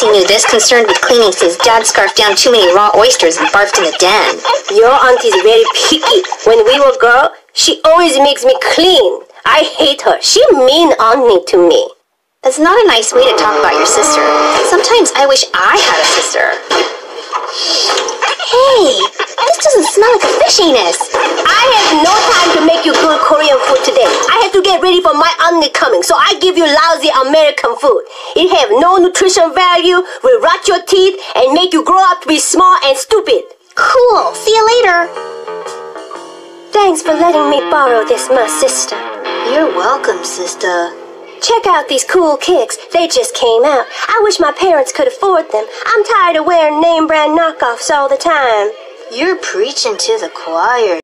he knew this concerned with cleaning, so his dad scarfed down too many raw oysters and barfed in the den. Your auntie's very picky. When we were girls, she always makes me clean. I hate her. She mean auntie to me. That's not a nice way to talk about your sister. Sometimes I wish I had a sister. Hey, this doesn't smell like a fish anus. I have no time to make you good Korean food today. I have to get ready for my auntie coming, so I give you lousy American food. It have no nutrition value, will rot your teeth, and make you grow up to be small and stupid. Cool, see you later. Thanks for letting me borrow this, my sister. You're welcome, sister. Check out these cool kicks. They just came out. I wish my parents could afford them. I'm tired of wearing name brand knockoffs all the time. You're preaching to the choir.